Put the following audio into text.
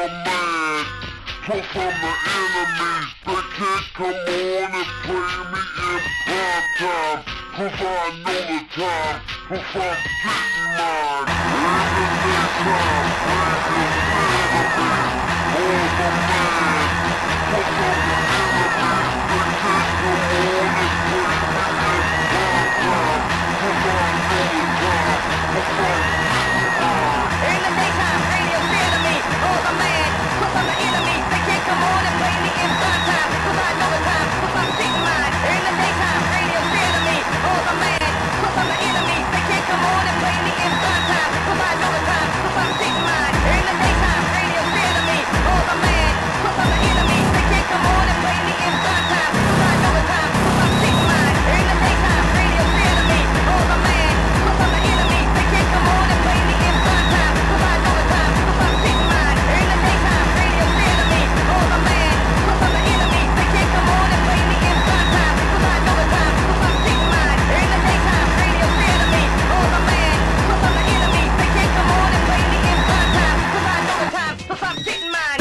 the man. Took from the enemies, they can't come on and play me in prime time. Cause I know the time, cause I'm getting mine. In the daytime, bring your enemies. All the man. Took from the enemies, they can't come on and play me in prime time. Cause I know the time, cause I'm getting mine. In the daytime, radio fear me, all the man. Cause I'm the enemy, they can't come on and play me in prime time. Cause I know the time, cause I'm getting mine. In the daytime, radio fear me, all the man. Cause I'm the enemy, they can't come on and play me in prime time. Cause I know the time, cause I'm getting mine. In the daytime, radio fear me, all the man. Cause I'm the enemy, they can't come on and play me in prime time. Cause I know the time, cause I'm getting mine. In the daytime, radio fear me, all the man. Cause I'm the enemy, they can't come on and play me in prime time. Cause I know the time, cause I'm getting mine. In the daytime, radio fear me, all the man. Cause I'm the enemy, they can't come on and play me in prime time. Cause I know the time, cause I'm getting mine. In the daytime, radio fear me, all the man. Cause I'm the enemy, they can't come on and play me in prime time. Cause I know the time, cause I'm getting mine.